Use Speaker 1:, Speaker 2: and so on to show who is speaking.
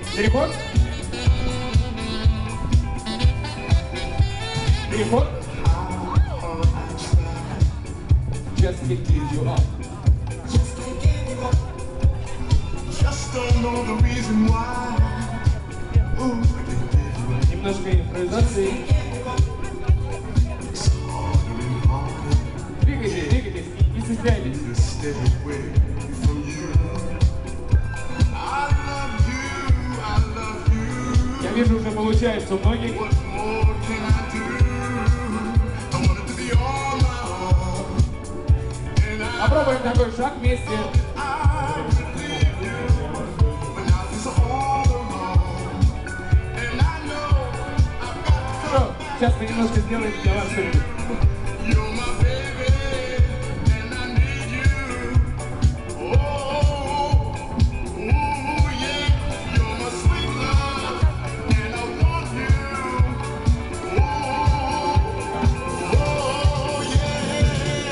Speaker 1: Переход. Переход. Just can't give you up.
Speaker 2: Just don't know the reason why. Ooh, I can't give you up.
Speaker 1: Немножко импровизации.
Speaker 2: It's harder and harder
Speaker 1: Двигайтесь, двигайтесь, не стесняйтесь.
Speaker 2: to stay away from you. I love you.
Speaker 1: Я вижу, уже получается у многих.
Speaker 2: What more can I do? I want it to be all my own. And
Speaker 1: Попробуем такой шаг вместе.
Speaker 2: I believe you. But now it's all alone. And I know I've got to
Speaker 1: Хорошо, сейчас мы немножко сделаем для вас что-нибудь.
Speaker 2: You're my baby, and I need you. Oh, ooh, yeah. You're my sweet love, and I want you. Oh, yeah.